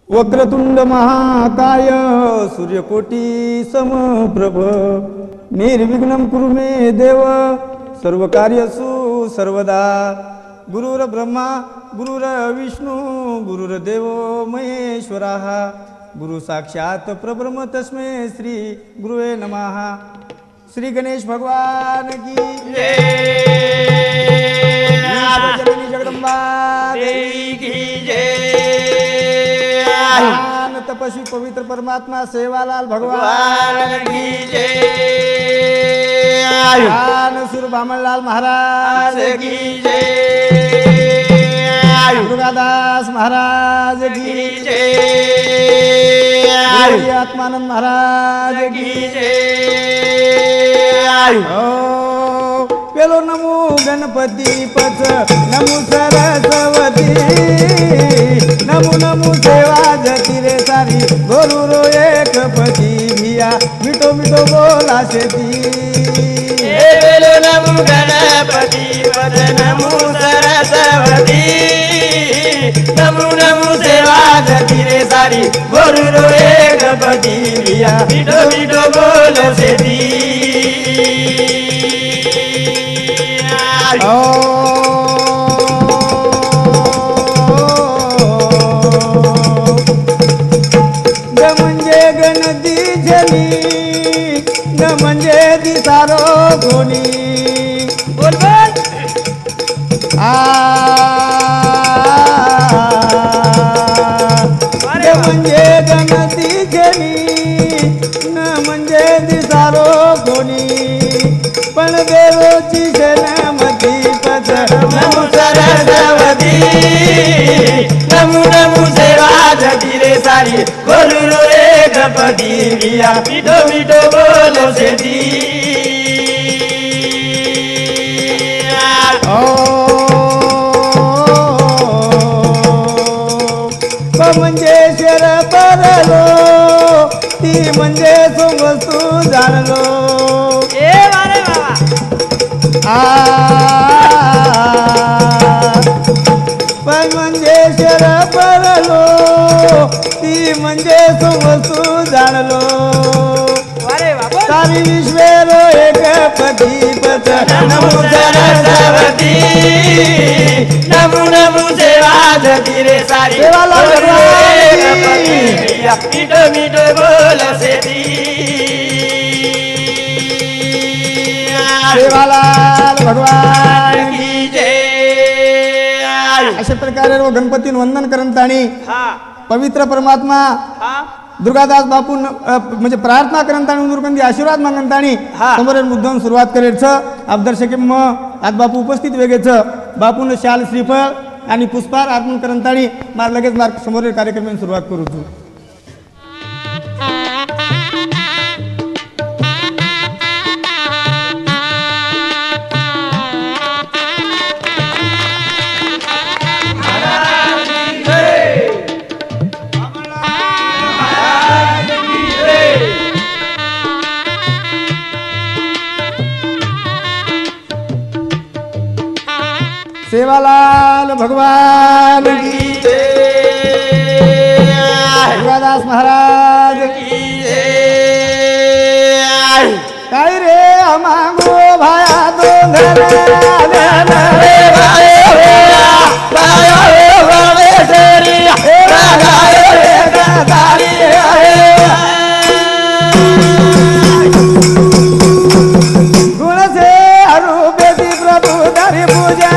वक्रतुंड महाकाय सूर्यकोटी समप्रभ निर्विघ्नं कुरु मे देव सर्वकार्यसु सर्वदा। गुरुर ब्रह्मा गुरुर विष्णु गुरुर्देव महेश्वरः गुरु साक्षात परब्रह्म तस्मै श्री गुरुवे नमः। श्री गणेश भगवान की जय। जननी जगदम्बा देवी की जय। महान तपस्वी पवित्र परमात्मा सेवालाल भगवान की जय। महान सुर बामनलाल महाराज की जय। दुर्गादास महाराज की जय। आत्मानंद महाराज की जय। पेलो नमो गणपती पच नमो सरस्वती नमो नमो सेवा जती रे सारी गोरुरो एक पती भिया मिठो मिठो बोला शेती। पेलो नमो गणपती पच नमो सरस्वती नमो नमो सेवा जती रे सारी गोरुरो एक पती भिया मिठो मिठो बोला शेती। ग म्हणजे गणती जनी ग म्हणजे दिसारो कोणी बोल बोल ग म्हणजे गणती जनी न म्हणजे दिसारो कोणी पण देवची जन्मती पच नमो सरस्वती नमो नमो सेवा जती रे सारी गोरुरो एक पती भिया मिठो मिठो बोलो शेती। म्हणजे शर परलो ती म्हणजे सोमस्तू जाणलो ए वारे बाबा पण म्हणजे शर परलो ती म्हणजे सोमस्तू जाणलो वारे बाबा सारी विश्वेरो एक पती पच नमो सरस्वती नमो नमो सेवा जती रे सारी सेवालाल भगवान की मिठो मिठो बोलो शेती। सेवालाल भगवान की जय। अशा प्रकारे गणपती वंदन करताना हा पवित्र परमात्मा हा दुर्गादास बापू म्हणजे प्रार्थना करताना दुर्गंधी आशीर्वाद मागताना हा. समोर मुद्दाम सुरुवात करेच आप दर्शक आज बापू उपस्थित वेगेच बापून शाल श्रीफळ आणि पुष्पहार अर्पण करताना मार लगेच मार्ग समोरील कार्यक्रमाची सुरुवात करू तू। सेवालाल भगवान की दुर्गादास महाराज की जय। काय रे मागो भाया दोंगर गुण से अरूपेती प्रभु धरि पूजा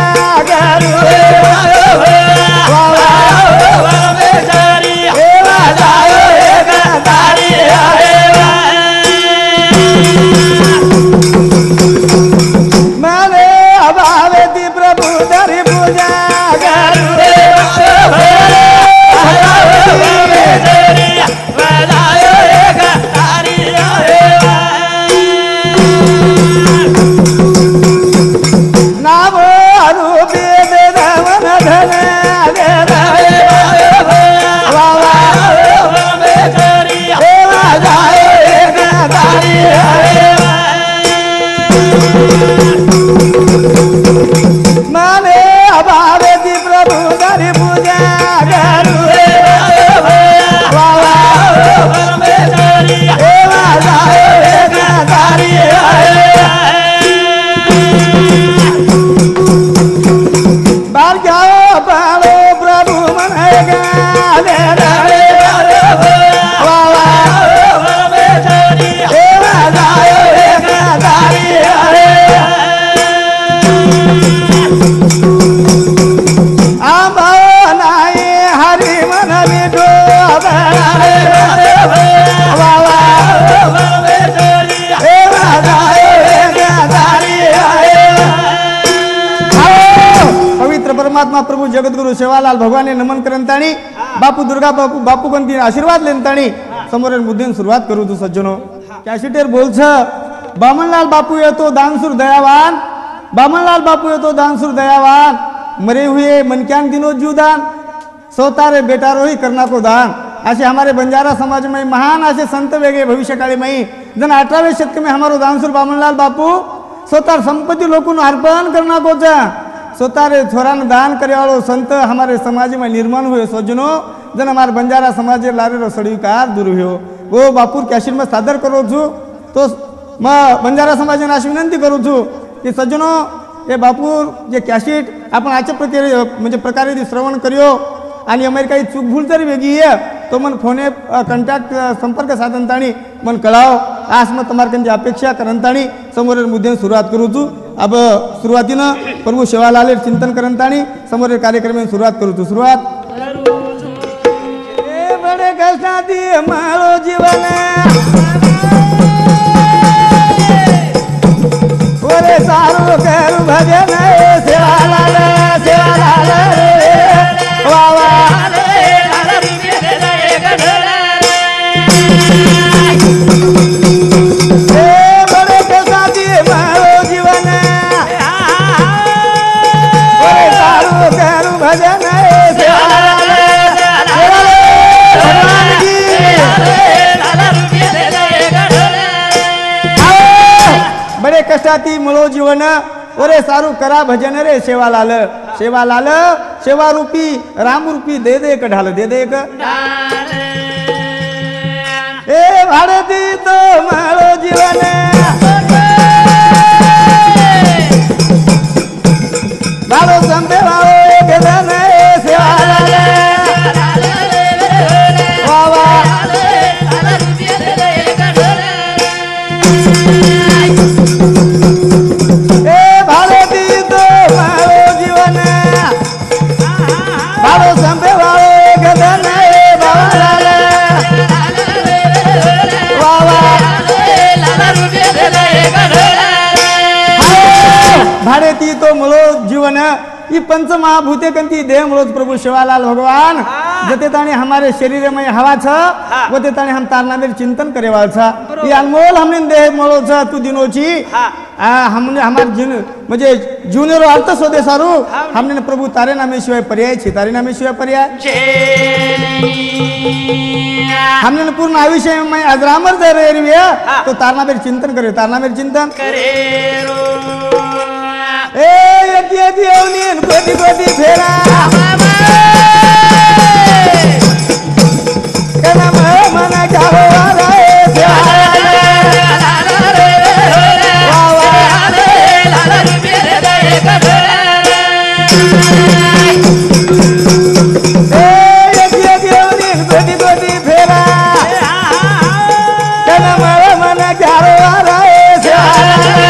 परमात्मा प्रभु जगद्गुरु सेवालाल भगवान नमन करंताणी बापू दुर्गा बापू बापू गंती आशीर्वाद लेनताणी समोर मुद्दे सुरुवात करू तू सज्जनो कॅशिटेर बोलछ बामनलाल बापू येतो दानसूर दयावान बामनलाल बापू येतो दानसूर दयावान मरे हुए मनक्यान दिनो जीवदान सोतारे बेटारो ही करना को दान असे हमारे बंजारा समाज में महान असे संत वेगे भविष्य काळी में जन 18वें शतक में हमारो दानसूर बामनलाल बापू सोतार संपत्ति लोगों अर्पण करना को सोतारे छोरान दान करे वालो संत हमारे समाज में निर्माण हुए सज्जनो जन हमारे बंजारा समाज लारे सड़ीकार दूर हुए वो बापूर कॅशिट में सादर करो छू तो मैं बंजारा समाज अशी विनंती करू छू की सज्जनो हे बापूर जे कॅशिट आपण आजच्या प्रकारे म्हणजे प्रकारे श्रवण करियो आणि अमेरिका ही चूक भूल तरी वेगळी आहे तो मन फोने कॉन्टॅक्ट संपर्क साधनताणी मन कळाव आज मग तुम्हारे अपेक्षा करंताणी समोर मुद्दे सुरुवात करू छू अब सुरुवातीनं प्रभू सेवालाल चिंतन करंताणी समोर कार्यक्रम सुरुवात करू छू सुरुवात बड़े कष्टाती मारो जीवन ओरे सारू करू भजन सेवालाल सेवालाल वा वा बड़े कष्टाती मारो जीवन ओरे सारू करू भजन सेवालाल बड़े कष्टाती मळो जीवन ओरे सारू करा भजन रे सेवालाल सेवालाल सेवा रूपी राम रूपी दे दे एक ढाल दे दे एक ए भारती तो मळो जीवन बाळो संबे बाळो एक धन सेवालाल वा वा भारती तो मळो जीवन ही पंच महाभूते कंती देह मळोज प्रभु सेवालाल भगवान जते ताणी हमारे शरीर में हवा छ वो ते ताणी हम तारना में चिंतन करे वाल छ ये अनमोल हमने देह मळो छ तू दिनोची हमने हमार जीवन म्हणजे जीवनेरो अर्थ शोधे सारू हमने प्रभु तारे नामे शिवाय पर्याय छे तारे नामे शिवाय पर्याय हमने पूर्ण आयुष्य में अजरामर जर रेरविया तो तारना में चिंतन करे तारना में चिंतन करे ए यति यति अवनीन कोटी कोटी फेरा कना मना क्या हो रहा है सेवालाल वा वा ए यति यति अवनीन कोटी कोटी फेरा कना मना क्या हो रहा है सेवालाल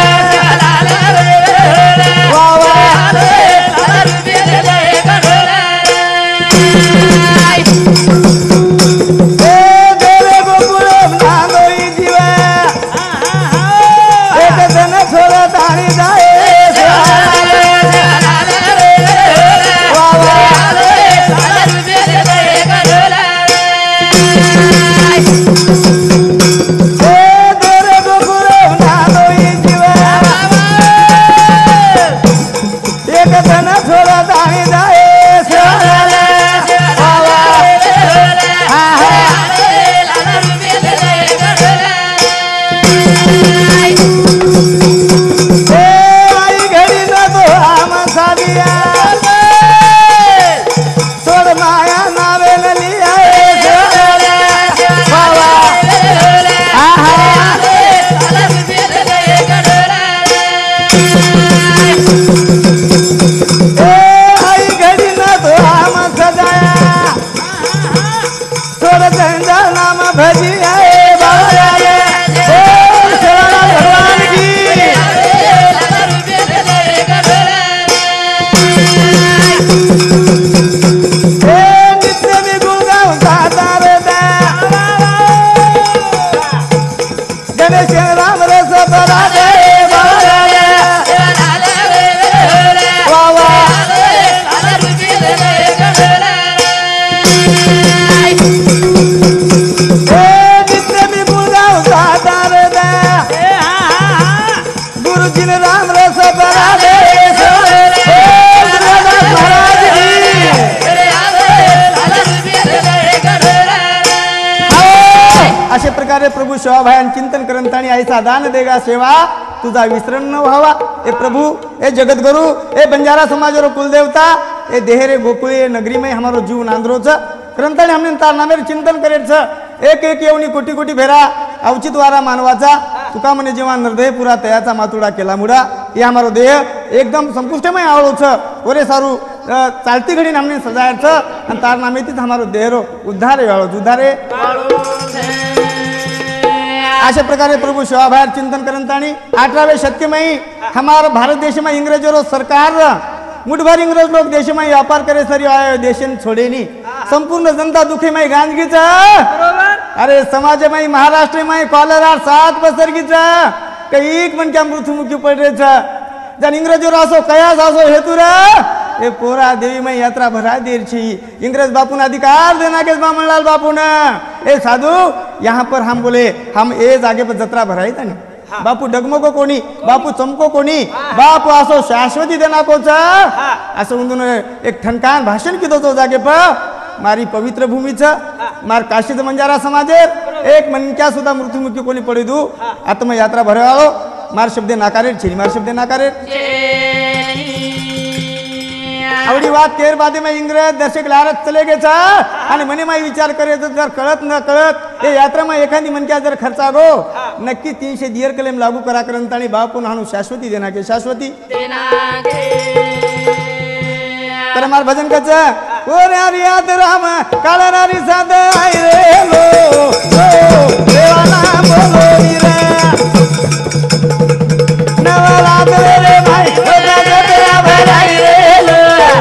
नित्य विपुल गाव सातार दा गुरुजीने राम रस भरा दे महाराज अशा प्रकारे प्रभू सेवाभायान चिंतन करंतानी ऐसा दान देगा सेवा तुझा विसरण न व्हावा. ए प्रभु ए जगतगुरु ए बंजारा समाजरो कुलदेवता ए देहरे गोकुळे नगरीमय हमारो जीव नांदरोच करंतानी हमने तार नामेर चिंतन करेच एक एक येवनी कोटी कोटी भेरा अवचित वारा मानवाचा तुका म्हणे जेव्हा निर्दय पुरा तयाचा मातुडा केला मुडा हे हमारो देह एकदम संपुष्टमय आवळोच ओरे सारू चालती घडी हमने सजायच आणि तार नामेतीच हमारो देहरो उद्धार व्हाळो उद्धारे अशा प्रकारे प्रभु सेवाभार चिंतन करंतानी 18वें शतकमय हमारा भारत देश में इंग्रजों सरकार मुठभर इंग्रज लोग देश में व्यापार करे सरी आयो देशन छोडेनी संपूर्ण जनता दुखी में गांजगीच अरे समाज में महाराष्ट्र में कॉलरा 7 बसरगीच एक मन क्या मृत्युमुखी पडरे जन इंग्रजों असो कयास असो हेतु ए पोरा देवी में यात्रा भरा देर छी इंग्रज बापू ने अधिकार देना के बामनलाल बापू ने ए साधु यहाँ पर हम बोले हम ए जागे पर जत्रा भराई था नहीं बापू डगमगो कोणी बापू चमको कोणी बापू असो शाश्वती देना कोच असं म्हणून एक ठणकान भाषण किदो तो जागे पर मारी पवित्र भूमीच मार काशीच मंजारा समाजेर एक मनक्या सुद्धा मृत्युमुखी कोणी पडी दू आता मग यात्रा भरवाळो मार शब्दे नाकारेर छी मार शब्दे नाकारेर आवडी बात केर बादे में इंग्रज दर्शक लारत चले गे आणि मने माई विचार करे जर कळत न कळत हे यात्रा में एखादी मनक्या जर खर्चा गो नक्की 300 दियर कलेम लागू करा करंतानी बापून हाणू शाश्वती देना के शाश्वती तर मार भजन कच ओ रे याद राम काळ नारी साध आई रे लो देवाना बोलो रे नवरा रे भाई तेरा भराई रे लो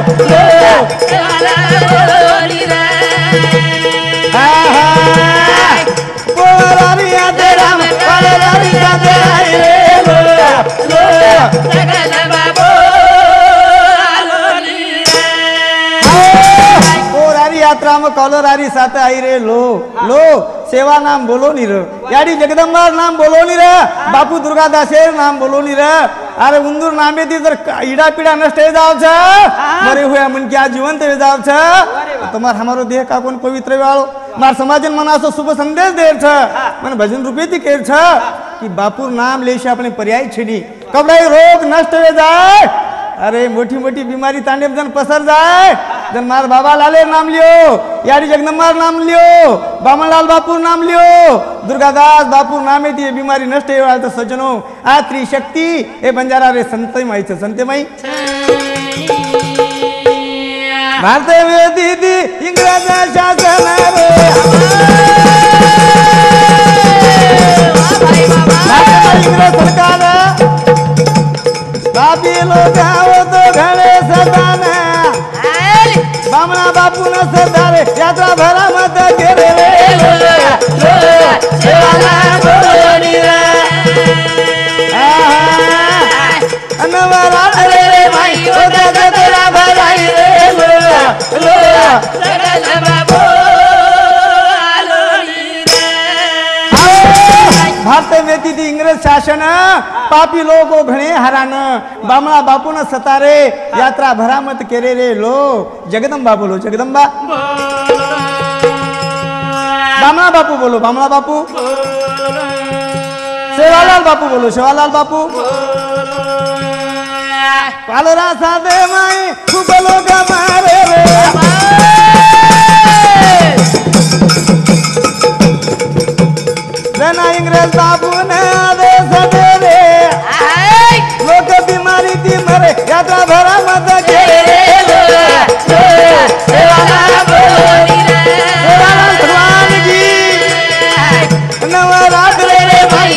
यात्रा में कॉलरारी साथ आई रे लो सेवा नाम बोलो नी रे याडी जगदंबा नाम बोलो नी रे बापू दुर्गादासेर नाम बोलो नी रे अरे उंदूर नामे ती जर इडा पीडा नष्ट हो जाव छ मरे हुआ मन क्या जीवंत हो जाव छ तुम्हार हमारो देह का कोन पवित्र वालो मार समाजन मना सो शुभ संदेश देर छ मन भजन रूपे ती केर छ कि बापू नाम लेशे अपने पर्याय छेडी कबड़ाई रोग नष्ट हो जाए अरे मोटी मोटी बीमारी तांडेब जन पसर जाए जन मार बाबा लाले नाम लियो यारी जगदम्बार नाम लियो बामनलाल बापू नाम लियो दुर्गादास बापू नामे ती बीमारी नष्ट हो तो सज्जनो आ त्रिशक्ती ए बंजारा रे संतमय छ संतमय भारतीय दीदी इंग्रज शासन रे इंग्रज सरकार बापी लोग आओ तो घरे सदाना बामना बापू न सरदार यात्रा भरा मत घेरे सेवाला बोलोनी रे नवरा रे भाई ओ तेरा भराई रे लो भारत में थी इंग्रज शासन पापी लोगो घणे हरान बामणा बापू न सतारे यात्रा भरा मत केरे रे लो जगदम्बा बोलो जगदम्बा बामणा बापू बोलो बामणा बापू सेवालाल बापू बोलो सेवालाल बापू कालरा सादे माई खूब लोग मारे रे जना इंग्रज बाबू ने आदेश दे रे लोग बीमारी थी मरे यात्रा भरा मत घेरे भगवान जी नवरात्र रे भाई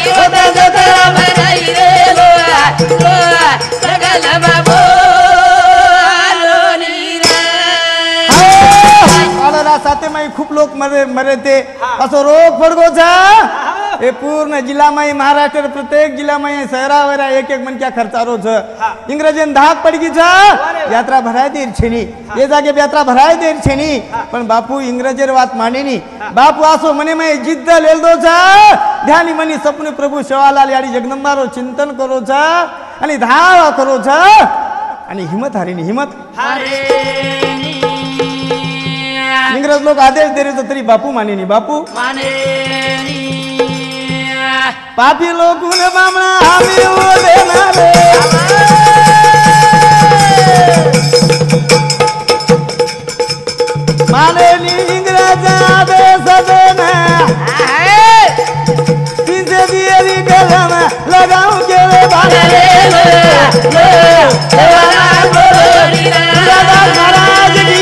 साथे में खूप लोक मरे थे असो रोग पडगो छ हे पूर्ण जिल्हामाई महाराष्ट्र प्रत्येक जिल्हामाई शहरावर एक एक मनक्या खर्चारो छ इंग्रजन धाक पडगी छ यात्रा भराय देर छेनी ये जागे यात्रा भराय देर छेनी पण बापू इंग्रजेर वात मानेनी बापू आसो मने में जिद्द लेल दो छ ध्यानी मनी सपने प्रभु सेवालाल याडी जगदंबारो चिंतन करो छ आणि धावा करो छ आणि हिम्मत हारेनी हिम्मत हारेनी इंग्रज लोक आदेश दे रहे तरी बापू मानेनी बापू मानेनी पापी लोकून बामणा आम्ही ओ देणारे मानेनी इंग्रज आदेश देना तीनशे दियरी कलम लगाऊ केले बाने महाराज की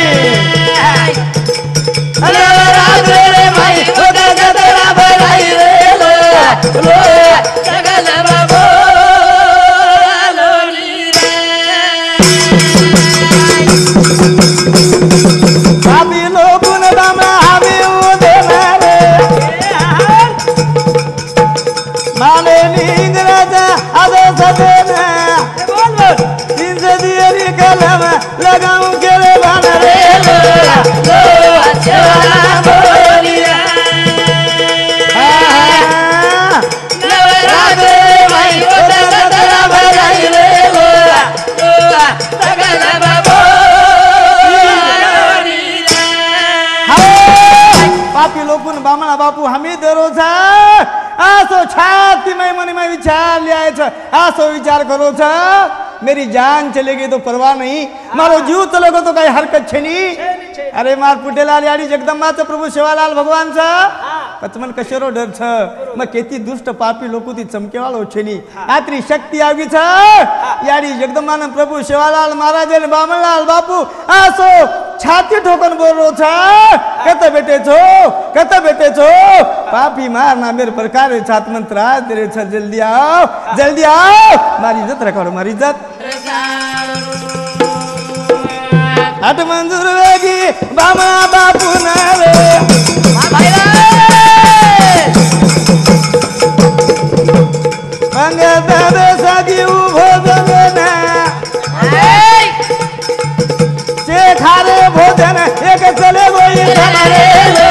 लगाऊं केले बानरे पापी लोकून बामणा बापू हमी दरोज आसो छाती में मन में विचार लिया छ आसो विचार करो छ मेरी जान चलेगी तो परवाह नहीं मारो जीव चलेगो तो काही हरकत छे नहीं अरे मार पुटेलाल याडी जगदंबाचा प्रभू सेवालाल भगवानचा कचमन कशेरो डर छ मग केती दुष्ट पापी लोक ती चमकेवाळो छे नी आत्री शक्ती आवी छ याडी जगदंबान प्रभु सेवालाल महाराज ने बामणलाल बापू आसो छाती ठोकन बोलो छ कत बेटे छो पापी मार ना मेरे प्रकार छात मंत्र तेरे छ जल्दी आओ मारी इज्जत रखाड़ो मारी इज्जत हट मंजूर वेगी बामणा बापू ना रे पंगत बेसागी उभो जगना से खारे भोजन एक चले गोई हमारे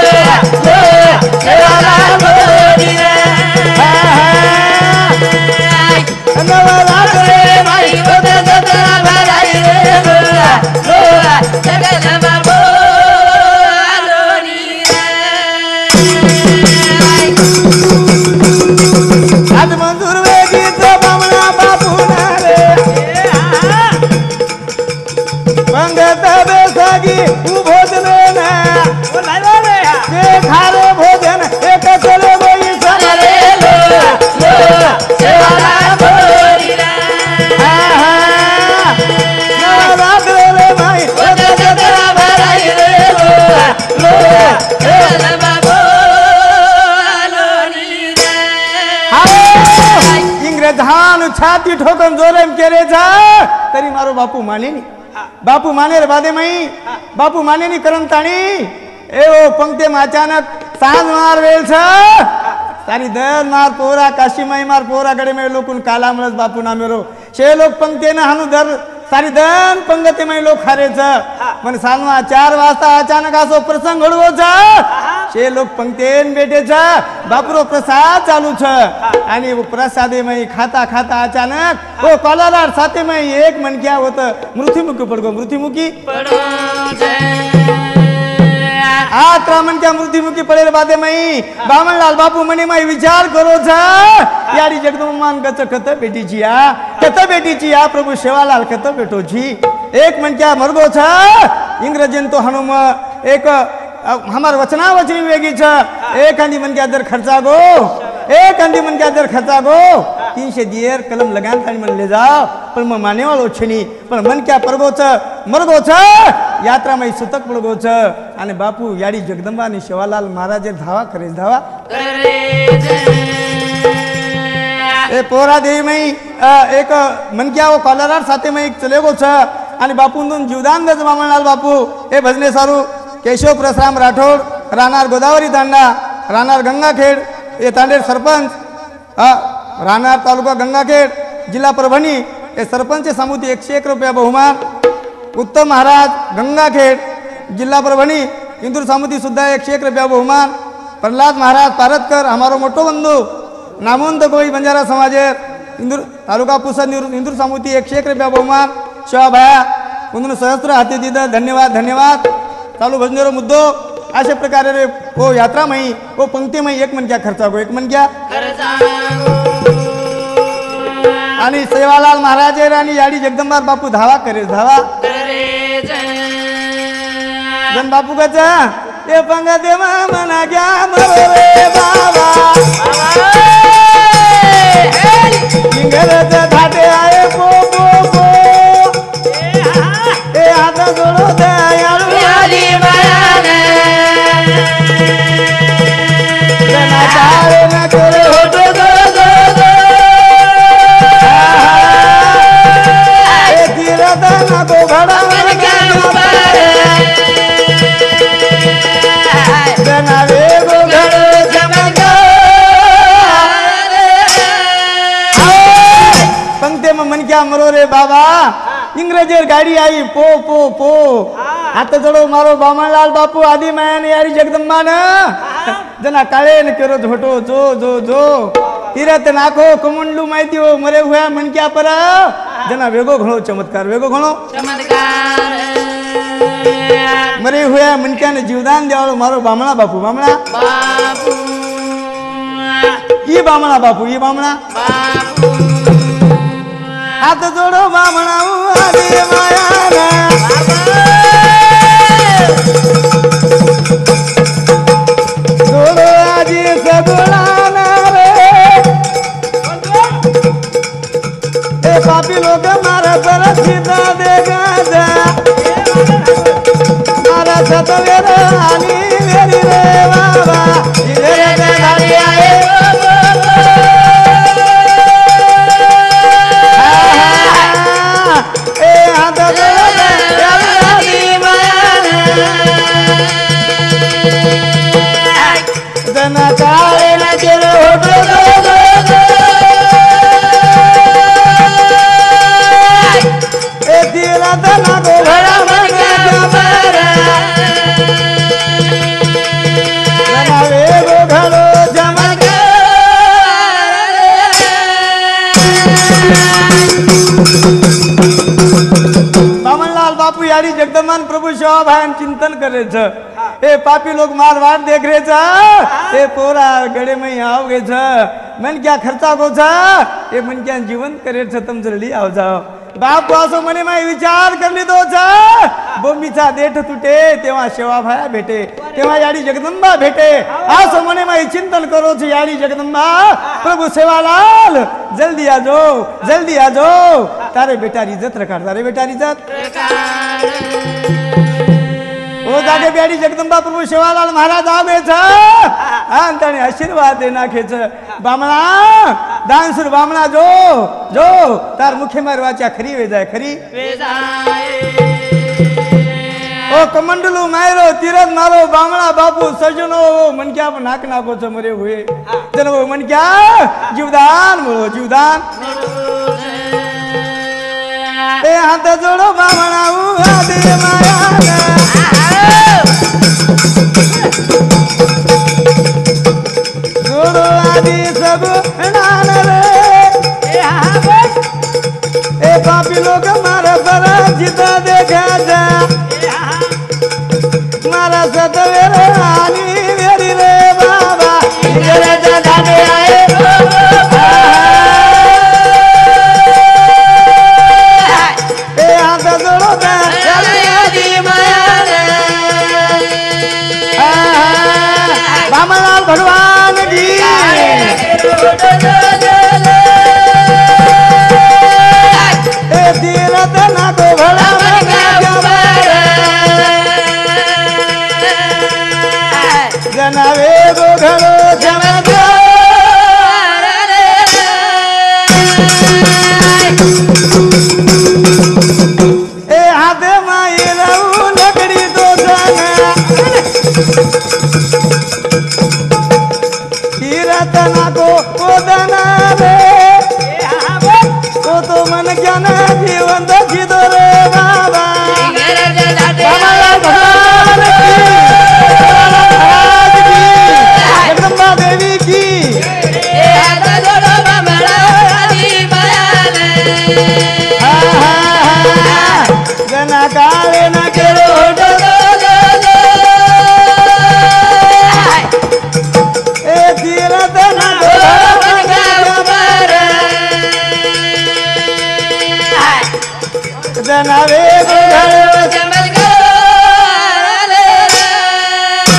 छाती ठोकन जोरेम केरे जा तरी मारो बापू माने नी बापू माने रे बादे मई बापू माने नी करम ताणी एवो पंक्ति में अचानक सांज मार वेल छ तारी दर मार पोरा काशी माई मार पोरा गडे में लोकून काला मळस बापू ना मेरो शे लोक पंक्ति ना हानु दर सारी दन पंगती में लोक खारे छ मन सालमा 4 वाजता अचानक असो प्रसंग घडवो छ शे लोक पंक्तीन बेटे छ बापरो प्रसाद चालू छ आणि वो प्रसादे में खाता खाता अचानक वो कॉलर साथे में एक मन क्या होत मृत्युमुखी पडगो मृत्युमुखी पडो आत्रा मन क्या मृत्युमुखी पडेल बादे मई बामणलाल बापू मने मई विचार करो छ यारी जगदंबान कत कत बेटी आ प्रभु सेवालाल कत बेटो जी एक मन क्या मरगो छ इंग्रजन तो हनुम एक हमार वचनावचनी वेगी छ एक अंडी मन क्या दर खर्चा गो एक अंडी मन क्या दर खर्चा गो 300 दियर कलम लगान तानी मन ले जाओ पण म माने वाळो छनी पण मन क्या परगो छ मरगो छ यात्रा में सुतक पडगो छ आणि बापू याडी जगदंबा आणि सेवालाल महाराज धावा करे धावा ए पोरा देवी में एक मन क्या वो कॉलर साथे में एक चले गो छ आणि बापू दोन जीवदान दे बामणलाल बापू ए भजने सारू केशव प्रसराम राठोड राहणार गोदावरी तांडा राहणार गंगाखेड हे तांडेर सरपंच राहणार तालुका गंगाखेड जिल्हा परभणी हे सरपंच सामुती 101 रुपया बहुमान उत्तम महाराज गंगाखेड जिल्हा परभणी इंदूर सामुती सुद्धा 101 रुपया बहुमान प्रल्हाद महाराज पारतकर हमारो मोठो बंधू नामवंत कोळी बंजारा समाजेर इंदूर तालुका पुसद इंदूर सामुती 101 रुपया बहुमान शिवा भाया म्हणून सहस्त्र हाती दिलं धन्यवाद धन्यवाद चालू भजनेरो मुद्दो अशा प्रकारे रे ओ यात्रा मही ओ पंक्ती मही एक मन क्या खर्चा गो एक मन क्या आणि सेवालाल महाराज आणि याडी जगदंबा बापू धावा करे धावा जन बापू कचा ते पंगा देवा मना क्या मरो रे बाबा इंगरचा धाटे आए पो पो पो ए हात जोडो दे याडी मायाने जना चारे न करे होतो दो दो दो ए तीरथ न को घड़ा मन के जना रे गो घड़ो चमका पंक्ते में मन क्या मरो रे बाबा इंग्रजेर गाड़ी आई पो पो पो हाथ जोड़ो मारो बामणलाल बापू आदि माया ने यारी जगदंबा न जना काळे न केरो झोटो जो जो जो तीरथ नाखो कमंडलू माहिती हो मरे हुआ मन क्या पर जना वेगो घणो चमत्कार वेगो घणो चमत्कार मरे हुआ मन क्या ने जीवदान देवाळो मारो बामणा बापू बामणा बापू ई बामणा बापू ई बामणा बापू हाथ जोड़ो बामणा आदि माया जोड़ो आजी सगुणाना रे ए पापी लोग मारा पर सीधा देगा जा मारा सतवेर आनी मेरी रे बाबा इधर के गाड़ी आए जना चाले न चलो होतो दो दो दो ए तीरा तना को घड़ा मन के जमारा जना वे गो घड़ो जमका बामणलाल बापू यारी जगदंबान प्रभु शिवा भान चिंतन करे छ ए पापी लोग मार वाट देख रहे छ ए पोरा गड़े में आओ गे छ मन क्या खर्चा को छ ए मन क्या जीवन करे छ तुम जल्दी आओ जाओ बाप वासो मने में विचार कर ली दो छ बोंबीचा देठ तुटे तेव्हा शिवा भाया भेटे तेव्हा याडी जगदंबा भेटे आसो मने में चिंतन करो छ याडी जगदंबा प्रभु सेवालाल जल्दी आ जाओ तारे बेटारी इज्जत रखा तारे बेटारी इज्जत ओ जागे बेड़ी जगदंबा प्रभु शिवालाल महाराज आवे छ अंतने आशीर्वाद दे नाखे छ बामणा दानसुर बामणा जो तार मुखे मार वाचा खरी वे जाए खरी वे जाए ओ कमंडलू मायरो तीरथ मारो बामणा बापू सजनो मन क्या नाक नाको छ मरे हुए जन वो मन क्या जीवदान बोलो जीवदान ए हाथ जोड़ो बामणा आदि माया जोड़ो आदि सब नान रे ए पापी लोग मारा बरा जिता देखा जा मारा सतवेर आनी मेरी रे बाबा इधर जगा दे आए ए हाथ जोड़ो बामणलाल भगवान की ए तीरथ ना को भला जना वे गो घड़ो चमका ए हाथ माई रहू लकड़ी तो जना तीरथ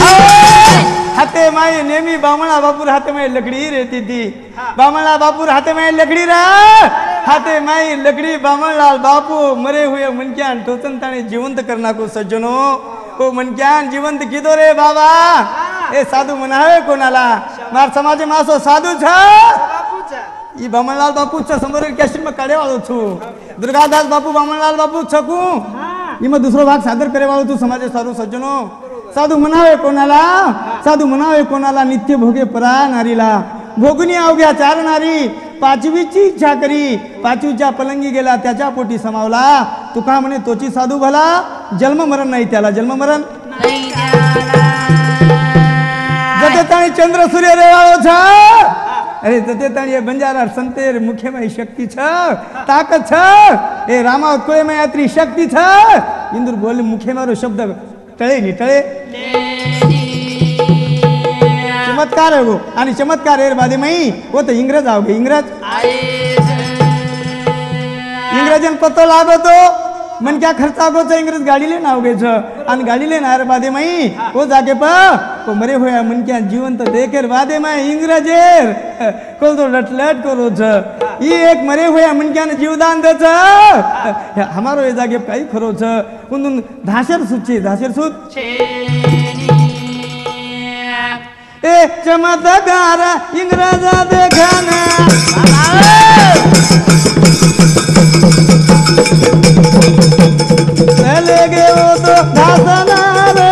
हाते माई नेहमी बामणा बापूर हाते माई लकड़ी रहती थी। बामणा बापूर हाथे में लकड़ी रहा, हाथे माई लकड़ी बामणलाल बापू मरे हुए मनक्यान टोचन ताने जीवंत करना को सज्जनों को मनक्यान जीवंत कीधो रे बाबा। ए साधु मनावे कोणाला मार समाज मासो साधु छ ई बामणलाल बापू छ समोर कॅसेट में काढे वाळो छु दुर्गादास बापू बामणलाल बापू छकू इमा दुसरो भाग सादर करे वाळो तू समाज साधू सज्जनों साधू मनावे कोणाला साधू मनावे कोणाला नित्य भोगे परा नारीला भोगुनी अवघ्या चार नारी पाचवीची इच्छा करी पाचवीच्या पलंगी गेला त्याच्या पोटी समावला तुका म्हणे तोची साधू भला जन्म मरण नाही त्याला जन्म मरण जते ताणी चंद्र सूर्य रेवाळो छ अरे जते ताणी बंजारा संतेर मुखे में शक्ति छ ताकत छ ए रामावत कोळे में यात्री शक्ति छ इंदुर बोले मुखे मारो शब्द टळे नि टळे चमत्कार है वो आणि चमत्कार है बादे मई वो तो इंग्रज आओगे इंग्रजन पतो लागो तो मन क्या खर्चा गो तो इंग्रज गाड़ी लेन आओगे छ आणि गाड़ी लेन आरे बादे मई वो जाके प को मरे होया मन क्या जीवंत देखेर बादे मई इंग्रजेर को तो लटलट करो छ ई एक मरे होया मन क्या जीवदान दे छ हमारो ये जागे काही खरो छ उन धाशर सुची धाशर सुत ए चमत्कार इंग्रजा देखाना चले गए वो तो धासना रे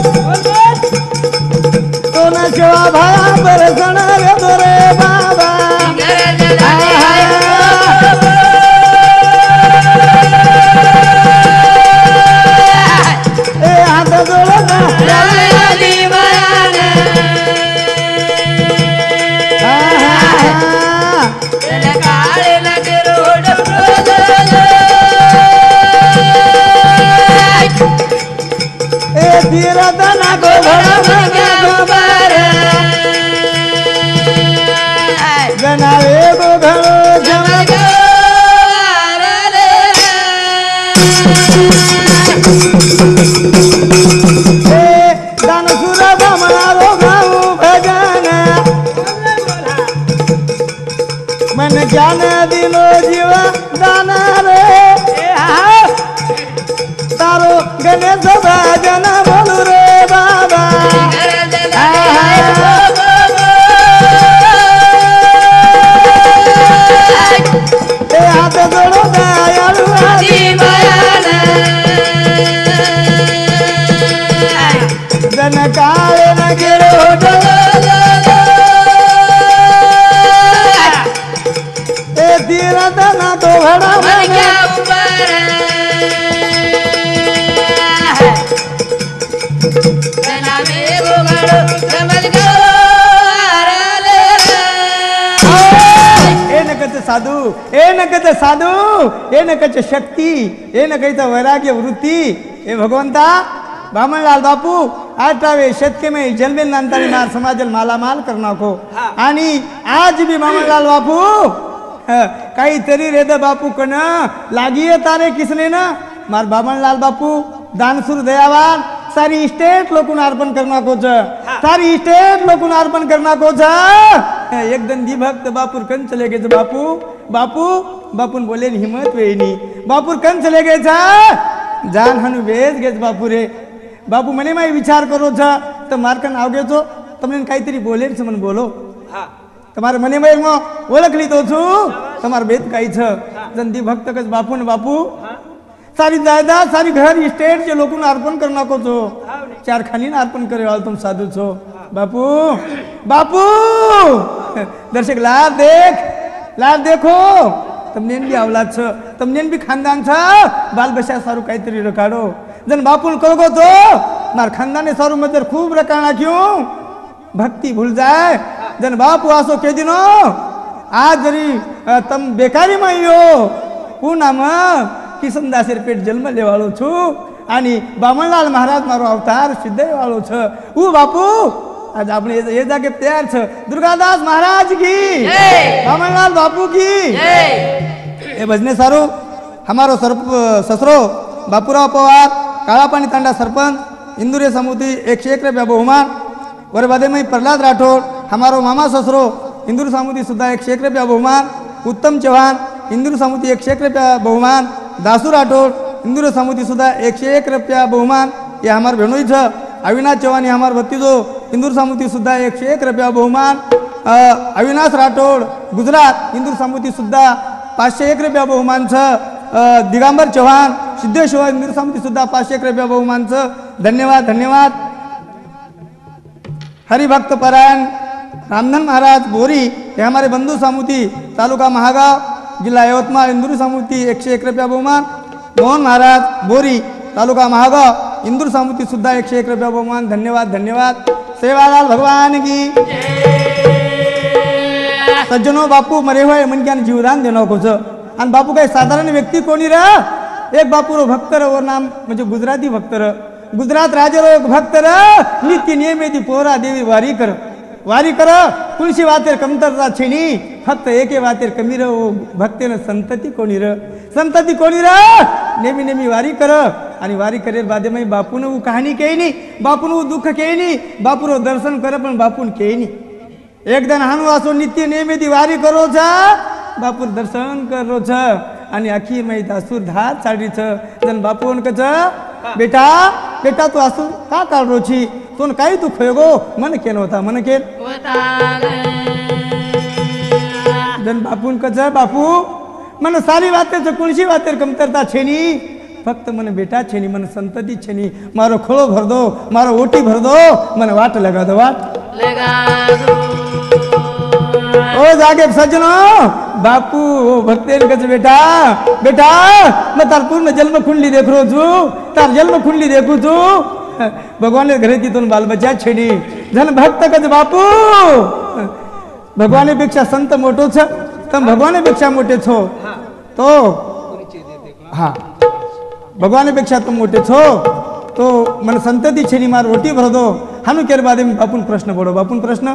तो न शिवा भया बरसना रे तो रे बाबा ए हाथ जोड़ना तीरदना को भड़ा गोबर गनावे को घरो जमगार रे ए दान सुर बमनारो गाऊ भजन मन ज्ञान दिनो जीव दान रे तारो गणेश भजन बोलू रे बाबा ए हाथ जोड़ो दयालु जन काले न गिरो ए तीरथ न तो भड़ा साधु ए नकच साधु ए नकच शक्ती ए नकच वैराग्य वृत्ती ए भगवंता बामणलाल बापू 18वे शतके में जन्मेल नंतर मार समाजल मालामाल करना को आणि आज भी बामणलाल बापू काही तरी रेद बापू कन लागिए तारे किसने ना मार बामणलाल बापू दानशूर दयावान सारी स्टेट लोकून अर्पण करना को सारी स्टेट लोकून अर्पण करना को एक दंदी भक्त बापूर कन चले गए बापू बापू बापून बोले हिम्मत वेनी बापूर कन चले गए जान हनु वेज गए बापू रे बापू मने माई विचार करो तो मारकन आवगे तो तमने काहीतरी बोले मन बोलो તમારે મને માં ઓળખ લીધો છું તમાર બેત કાઈ છે જંદી ભક્ત કસ બાપુ ને બાપુ सारी जायदाद सारी घर स्टेट जे लोगों अर्पण करना को छो चार खानी अर्पण करे वाल तुम साधु छो बापू बापू दर्शक लाभ देखो तमने भी औलाद छ तमने भी खानदान छ बाल बच्चा सारू काहीतरी रखाडो जन बापू कहो तो मार खानदाने सारू मदर खूब रखाना क्यों भक्ति भूल जाए जन बापू आसो के दिनो आज जरी तम बेकारी में यो पूनाम किसनदासेर पेट जन्म लेवाळो छु आणि बामणलाल महाराज मारो अवतार सिद्ध वाळो छ ऊ बापू आज आपने ये जाके तैयार छ दुर्गादास महाराज की बामणलाल बापू की ए भजने सारो हमारो ससरो बापूराव पवार काळा पाणी तांडा सरपंच इंदुरे समुदी 101 रुपया बहुमान वरबादे में प्रहलाद राठौड़ हमारो मामा ससुरो इंदूर समुदी सुद्धा 101 रुपया बहुमान उत्तम चौहान इंदूर समुदी 101 रुपया बहुमान दासू राठौड़ इंदूर समुदी सुद्धा 101 रुपया बहुमान ये हमारे बहनोई छ अविनाश चौहान ये हमारे भतीजो इंदूर समुदी सुद्धा 101 रुपया बहुमान अविनाश राठौड़ गुजरात इंदूर समुदी सुद्धा 501 रुपया बहुमान छ दिगंबर चौहान सिद्धेश्वर इंदूर समुदी सुद्धा 501 रुपया बहुमान छ धन्यवाद धन्यवाद। हरिभक्त परायण रामधन महाराज बोरी हे हमारे बंधु समुदी तालुका महागाव जिल्हा यवतमाळ इंदूर समुदी 101 रुपया बहुमान मोहन महाराज बोरी तालुका महागाव इंदूर समुदी सुद्धा 101 रुपया बहुमान धन्यवाद धन्यवाद। सेवालाल भगवान की सज्जनो बापू मरे हुए मन के जीवदान देना कुछ आणि बापू काही साधारण व्यक्ती कोणी र एक बापू रो भक्त र वर नाम म्हणजे गुजराती भक्त र गुजरात राजे रो एक भक्त र नित्य नियमित पोरा देवी वारी कर तुळशी वातेर कमतरता छेनी फक्त एके वातेर कमी र भक्तेन संतती कोणी र नेहमी नेहमी वारी कर आणि वारी करेर बादे में बापून वो कहानी केनी बापून वो दुःख केनी बापू रो दर्शन कर पण बापून केनी एक दिन हानु आसो नित्य नियमित वारी करो छ बापू दर्शन करो छ आणि अखीर में दासूर धार चाडी छ जन बापून कच बेटा बेटा तू आसू का काढरो छी तोन काही तू खोयगो मन केन होता मन केन जन बापून कच बापू मन सारी वाते छ कोणशी वातेर कमतरता छेनी फक्त मन बेटा छेनी मन संतती छेनी मारो खोळो भर दो मारो ओटी भर दो मन वाट लगा दो वाट लगा दो ओ जागे सज्जनो बापू भक्तेन कच बेटा बेटा मैं तार पूर्ण जन्म कुंडली देख रो छू तार जन्म कुंडली देखू छू भगवान घरे तिथून बाल बच्चा छेडी जन भक्त कच बापू भगवानेपेक्षा संत मोठो छ तम भगवानेपेक्षा मोठे छो तो हा भगवानेपेक्षा तुम मोठे छो तो मन संतती छेनी मार रोटी भर दो हानु केर बादे बापून प्रश्न पडो बापून प्रश्न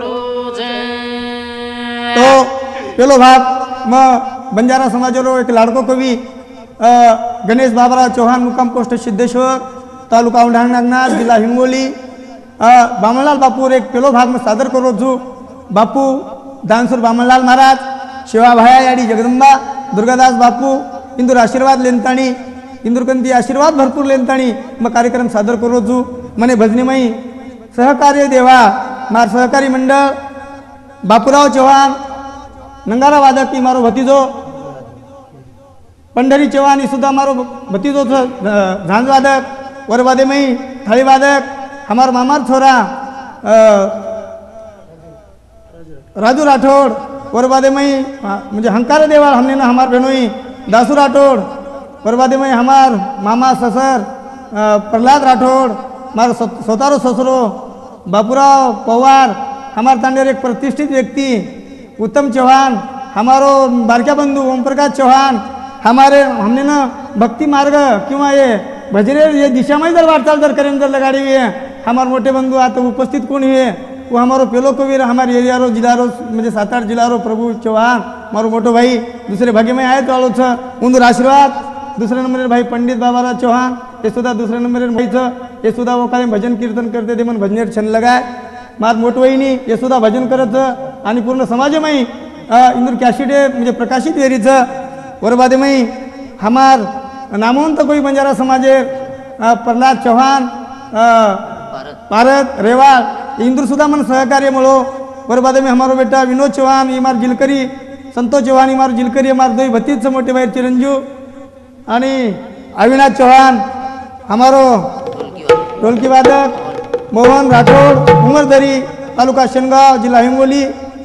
तो पेलो भाग म बंजारा समाजरो एक लाडको कवी गणेश बाबराव चौहान मुक्काम पोस्ट सिद्धेश्वर तालुका औंढा जिल्हा हिंगोली बामणलाल बापूर एक पेलो भाग में सादर करो छू बापू दानसूर बामणलाल महाराज शिवाभाया याडी जगदंबा दुर्गादास बापू इंदूर आशीर्वाद लेनताणी इंदूरकंती आशीर्वाद भरपूर लेनताणी मग कार्यक्रम सादर करो छू मने भजनीमयी सहकार्य देवा मार सहकारी मंडळ बापूराव चौहान नंगारा वादक की मारो भतीजो पंढरी चौहान ही सुद्धा मारो भतीजो झांझ वादक वरवादे मई थाळी वादक हमार मामार छोरा राजू राठौड़ वरवादे मई म्हणजे हंकार देवाल हमने ना हमार बहनोई दासू राठौड़ वरवादे मई हमार मामा ससर प्रहलाद राठौड़ मारो सोतारो ससुरो बापूराव पवार हमार तांडेर एक प्रतिष्ठित व्यक्ति उत्तम चौहान हमारो बारक्या बंधु ओम प्रकाश चौहान हमारे हमने ना भक्ति मार्ग किंवा ये भजने ये दिशा में जर वाटचाल जर करें जर लगाड़ी हुई है हमारे मोटे बंधु आता उपस्थित कौन हुए वो हमारो पेलो कबीर हमारे एरिया रो जिला रो मुझे 7-8 जिला रो प्रभु चौहान मारो मोटो भाई दूसरे भाग्य में आए तो आलो छ उंदूर आशीर्वाद दूसरे नंबर भाई पंडित बाबाराव चौहान ये सुधा दूसरे नंबर भाई छ ये सुधा वो काय भजन कीर्तन करते थे मन भजनेर छंद लगाए मार मोठ वहिनी ये सुद्धा भजन करत आणि पूर्ण समाजमयी इंदूर कॅशिडे म्हणजे प्रकाशित वेरीचं वरबादेमयी हमार नामवंत कोई बंजारा समाजे प्रहलाद चौहान भारत रेवाड़ इंदूर सुद्धा मन सहकार्य मळो वरबादेमयी हमारो बेटा विनोद चौहान इमार जिलकरी संतोष चौहान इमार जिलकरी हमार दोई भतीज मोठे भाई चिरंजीव आणि अविनाश चौहान हमारो ढोलकी वादक मोहन राठौड़ उमरदरी तालुका शेनगाव जिल्हा हिंगोली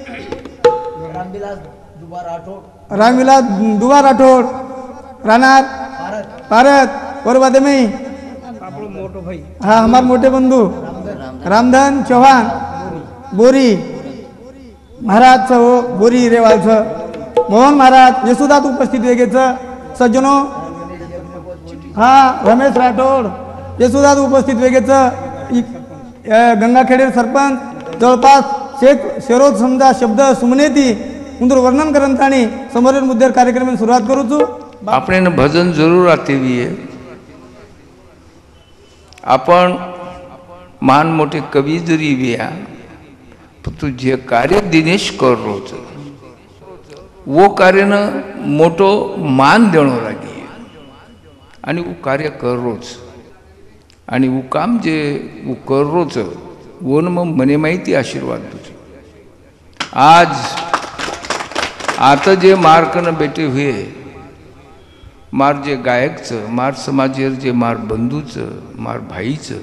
रामविलास दुबा राठौड़ रानार भारत वरवादे में हाँ हमारे मोटे बंधु रामधन चौहान बोरी महाराज हो बोरी रेवाल मोहन महाराज ये सुद्धा उपस्थित वेगेच सज्जनो हाँ रमेश राठौड़ ये सुद्धा उपस्थित वेगेच गंगाखेडे सरपंच जवळपास शेख शेरोज समजा शब्द सुमनेती उंदूर वर्णन करतानी समोरील मुद्द्यावर कार्यक्रम सुरुवात करू छू આપણે ભજન જરૂર આતી है आपण महान मोठे कवी जरी बिया पण तू जे कार्य दिनेश कर रोज वो कार्य न मोटो मान देणो लागी आणि वो कार्य कर रोज आणि वो काम जे वो कर रोज वो न मग मने माहिती आशीर्वाद तुझे आज आता जे मार्कन बेटे हुए मार जे गायकचं मार समाजेर जे मार बंधूचं मार भाईचं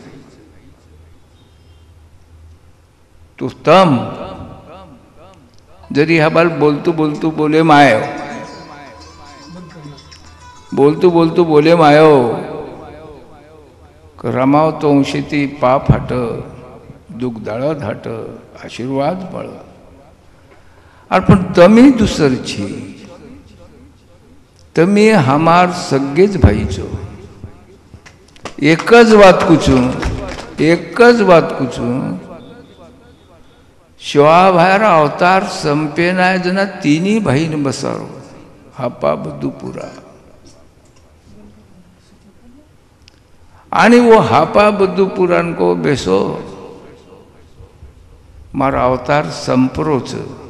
तो तम जरी हा बाल बोलतो बोलतो बोले मायो बोलतो बोलतो बोले मायो रमाव तो शेती पाप हाट दुःख दळत हाट आशीर्वाद बळ पण तमी दुसरची तमी हमार सगळेच भाईचो एकच बात कुचू शिवा भायर अवतार संपेनाय जना तिन्ही भाईन बसारो हापा बद्दूपुरा आणि वो हापा बद्दूपुरान को बेसो मारा अवतार संपरोच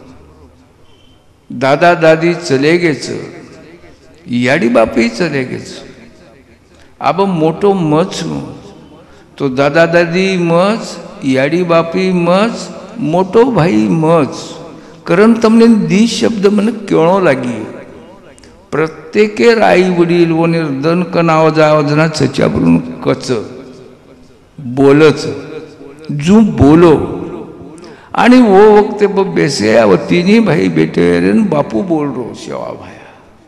दादा दादी चले गेच याडी बापही चले गेच अब मोटो मच तो दादा दादी मच याडी बापी मच मोटो भाई मच कारण तमने दी शब्द मन केळो लागी प्रत्येकेर आई वडील वो निर्धन कनाव जाव जना सच्यावरून कच बोलच जू बोलो आणि वो वक्ते बेसे वो तिन्ही भाई बेटे बापू बोल रो शेवा भाया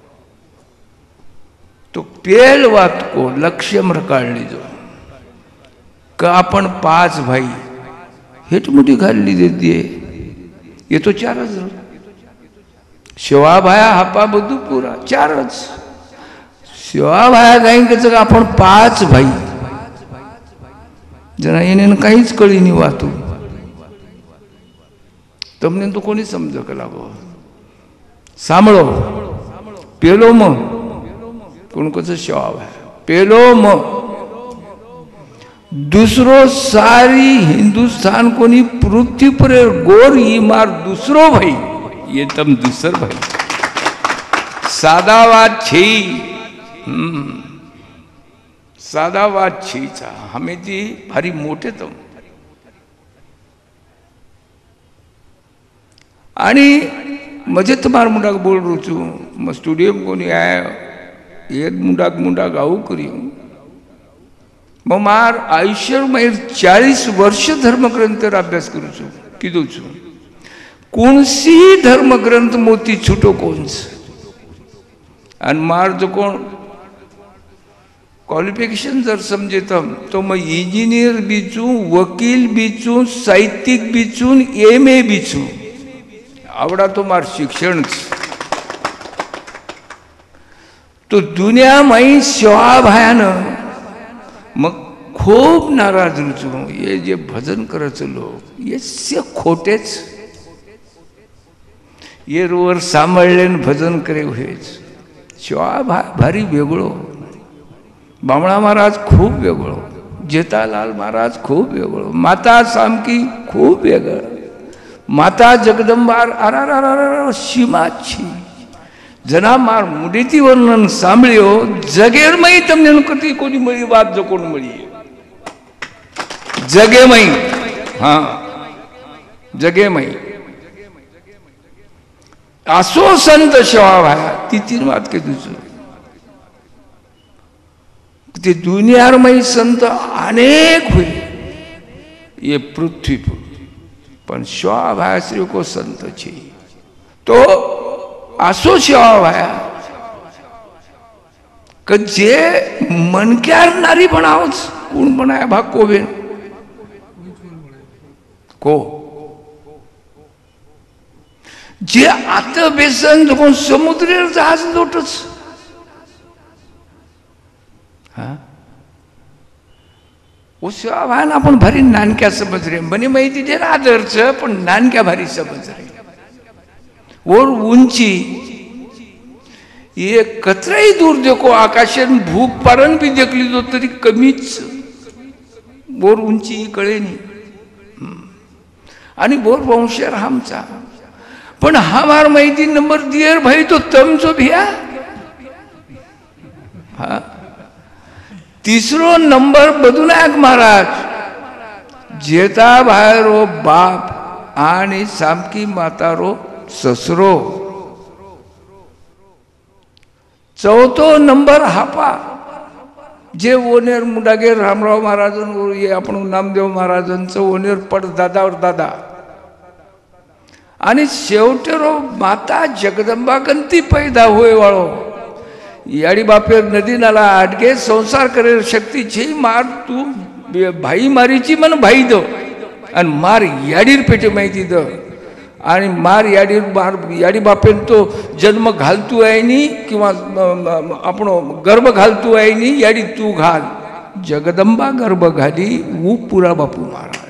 तो पेल बात को लक्ष्य में काढ लीजो का आपण 5 भाई हेट मोठी घालली देते ये तो 4च शिवा भाया हापा बद्दू पुरा 4च शिवा भाया गायक आपण 5 भाई जना येणे काहीच कळी नाही वाटू तमने तो कोणी समज का लागो सांभळो पेलो म कोण कसं शिवा भाया पेलो म दूसरो सारी हिंदुस्तान को नहीं पृथ्वी पर गोर ये मार दूसरो भाई ये तम दूसर भाई सादावाद छी सादावाद छीचा हमें जी भारी मोठे तम आणि मजे तुम्हार मुंडाक बोल रुचू मग स्टुडियो कोणी आया एक मुंडाक आऊ करी मग मार आयुष्य मागीर 40 वर्ष धर्मग्रंथर अभ्यास करूचो किदूचो कोणसी धर्मग्रंथ मोती छुटो कोणच आणि मार जो कोण क्वालिफिकेशन जर समजेतम तो मग इंजिनियर बीचू वकील बीचू साहित्यिक बीचून MA बीचू आवडा तो मार शिक्षण तो दुनिया माई शिवा भायान मग खूप नाराज रुचू ये जे भजन करच लोक ये से खोटेच ये रोवर सांभाळलेन भजन करे हेच शिवा भारी वेगळो बामणा महाराज खूप वेगळो जेतालाल महाराज खूप वेगळो माता सामकी खूप वेगळं माता जगदंबार अरारारारा सीमाची जना मार मुडीती वर्णन सांभळ्यो जगेर मई तमने कधी कोणी मळी बात जो कोण मळी जगे मई हाँ जगे मई असो संत शिवा भाया ती 3 बात के तुझ ते दुनियार मई संत अनेक हुई ये पृथ्वी पर पण शिवा भाया श्री को संत छी तो असो शिवा भाया क जे मनक्यार नारी बनावच कोण बनाया भाग कोबेन को जे आता बेसन जो समुद्रेर जहाज लोटच हाँ वो शिवा भाया आपण भारी नानक्या समज रे बनी माहिती दे आदरच पण नानक्या भारी समज रे और ऊंची ये कतराही दूर देखो आकाशन भूक पारण भी देखली तो तरी कमीच बोर उंची कळेनी आणि बोर वंशर हमचा पण हमार माहिती नंबर दियर भाई तो तमचो भिया हा तिसरो नंबर बदुनायक महाराज जेता भायरो बाप आणि सामकी मातारो ससरो चौथो नंबर हापा जे ओनेर मुंडागे रामराव महाराजन ये आपण नामदेव महाराजांचं ओनेर पड दादावर दादा आणि शेवटेरो माता जगदंबा कंती पैदा होय वाळो याडी बापेर नदी नाला आडगे संसार करे शक्ती छे मार तू भाई मारीची मन भाई दो आणि मार याडीर पेटे माहिती द आणि मार याडी बापेन तो जन्म घालतू आहे नी किंवा आपण गर्भ घालतू आहे नी याडी तू घाल जगदंबा गर्भ घाली वो पुरा बापू महाराज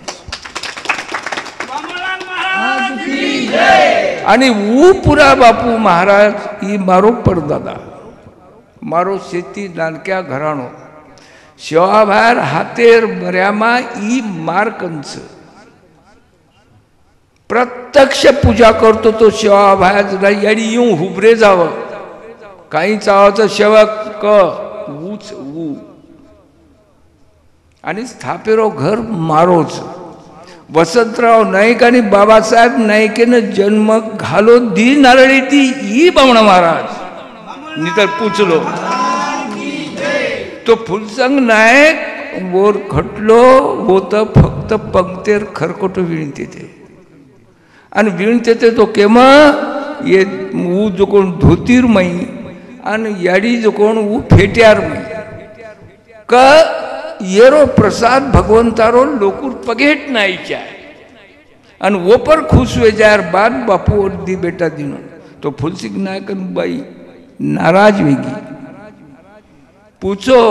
आणि वो पुरा बापू महाराज ही मारो परदादा मारो शेती नानक्या घराणो शेवाभार हातेर बऱ्यामा ई मारकंच प्रत्यक्ष पूजा करतो तो शेवाभार याडी येऊ हुबरे जावं काही चावाचं शेवक क ऊच ऊ आणि स्थापेरो घर मारोच वसंतराव नाईक आणि बाबासाहेब नाईकेनं जन्म घालो दी नारळी ती ई बामणा महाराज नितर पुचलो तो फुलसंग नायक वर खटलो होत फक्त पंक्तेर खरकोट विणते ते आणि विणते ते तो केम ये ऊ जो कोण धोतीर मई आणि याडी जो कोण ऊ फेट्यार मई क येरो प्रसाद भगवंतारो लोकुर पगेट नाहीच्या आणि वोपर खुश हुए जार बाद बापू और दी बेटा दिनो तो फुलसिंग नायक बाई नाराज वेगी पूछो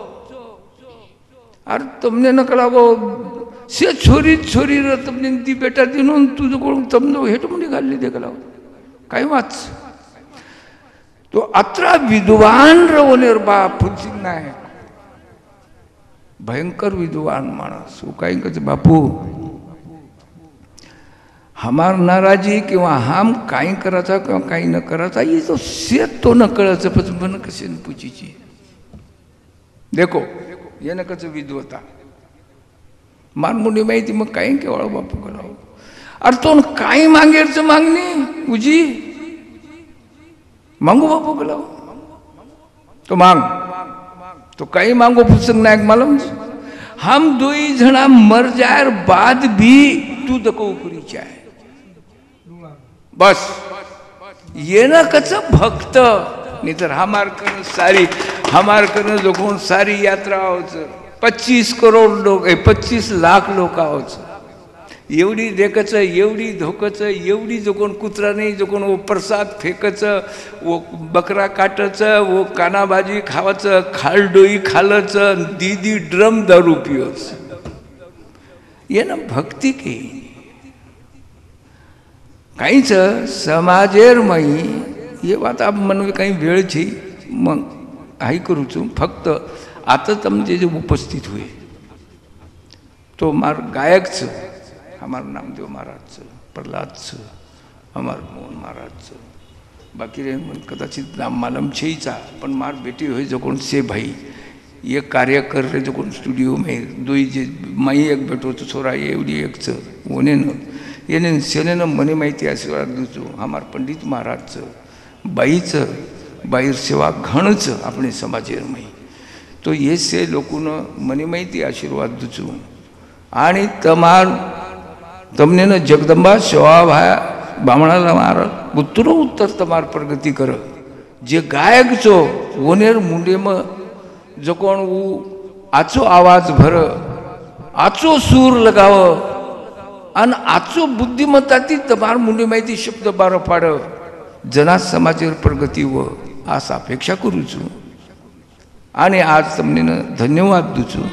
अरे तुमने न कळावो से छोरी छोरी र तुमने दी बेटा दिनो तुझं कोण तमनो हेट मुली घालली दे कळाव काय वाच तो अत्रा विद्वान रवनेर बा फुलसिंग नायक भयंकर विद्वान माणस वो काही कहे बापू हमार नाराजी किंवा हम काही करायचा किंवा काही न करायचा ये तो सेत तो न कळायचं पण मन कसे पूछीची देखो ये न कच विद्वता मानमुनी माहिती मग काही केवळ बापू करावं अरे तो काही मागेरचं मागणी उजी मांगू बापू कलाव तो मांग तो कई मांगो फुलसिंग नायक मालूम हम दुई जना मर जाए बाद भी तू दको उपरी चाहे बस ये न कच भक्त नहीं तर हमार करन सारी हमार करन जो कोण सारी यात्रा होच 25 करोड़ लोक 25 लाख लोक होच एवढी देखच एवढी धोकच एवढी जो कोण कुत्रा नाही जो कोण वो प्रसाद फेकच वो बकरा काटच वो कानाबाजी खावाच खालडोई खालच दीदी ड्रम दारू पियोच ये ना भक्ती के काहीच समाजेर मई ये बात आप मन में काही वेळ छी मग हाई करू छु फक्त आता तमजे जे उपस्थित हुए तो मार गायकच हमार नामदेव महाराज प्रहलाद हमार मोहन महाराज बाकी रे कदाचित नाम मालूम छेचा पण मार बेटी हुई जो कौन से भाई ये कार्य कर रहे जो कौन स्टूडियो में दुई जे माई एक बेटो तो छोरा ये एवढी एकच ओने न येने सेने न मने माहिती आशीर्वाद दूचो हमार पंडित महाराज बाईच बाईर सेवा घणच अपने समाजेर मई तो ये से लोकून मने माहिती आशीर्वाद दूचो आणि तमार तमने न जगदंबा सेवा भाया बामणाला मार उत्तरो उत्तर तमार प्रगति कर जे गायक छो वनेर मुंडे में जो कोण वो आचो आवाज भर आचो सूर लगाव अन आचो बुद्धिमत्ता ती तमार मुंडे माहिती शब्द बार पाड जना समाजेर प्रगति व आस अपेक्षा करू छु आणि आज तमने न धन्यवाद दूचो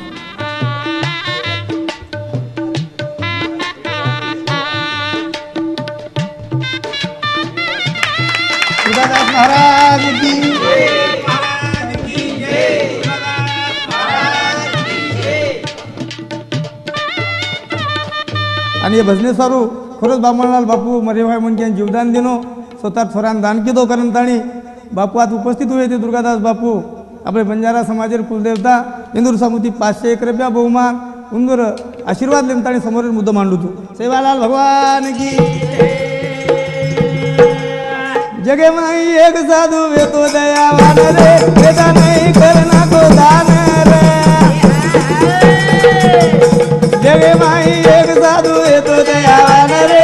महाराज की आणि हे भजने सारू खरंच बामणलाल बापू मरेभाई म्हणून जीवदान दिनो स्वतः थोरान दान किदो करण ताणी बापू आज उपस्थित हुए थे दुर्गादास बापू आपले बंजारा समाजेर कुलदेवता इंदूर समुती 501 रुपया बहुमान उंदूर आशीर्वाद लेन ताणी समोरील मुद्दा मांडू तू सेवालाल भगवान की जगे माई एक साधू वे तो दयावान रे बेटा नहीं करना को दान रे जगे माई एक साधू वे तो दयावान रे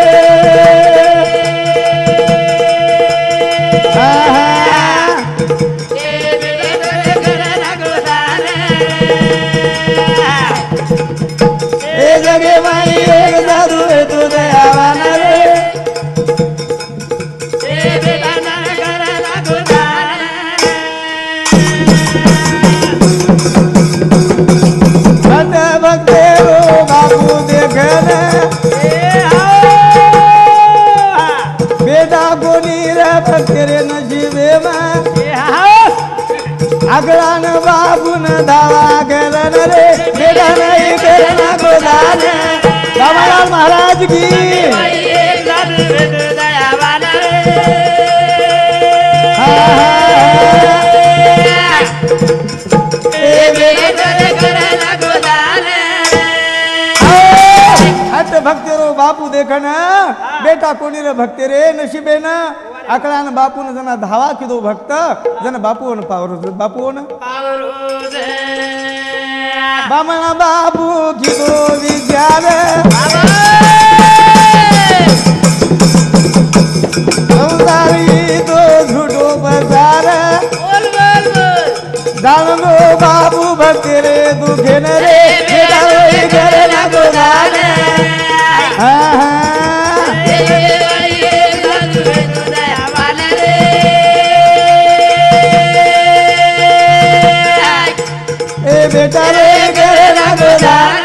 जगे माई एक साधु है तू दयावान रे भक्त भक्ते रो बापू देखन बेटा कोणी रे भक्ते रे नशीबे में अगळान बाबून धावा करण रे बेटा नहीं करना को दान बाबालाल महाराज की हट भक्ते रो बापू देखन बेटा कोणी रे भक्ते रे नशीबे न अकळान बापून जना धावा किदो भक्त जन बापून पावर बापून बामणा बापू किदो विचार संसारी तो झूठो बजार दानो बाबू भक्ते रे दुखे न रे बेटा रोई करे ना तो दान बेटा रे करे ना को दान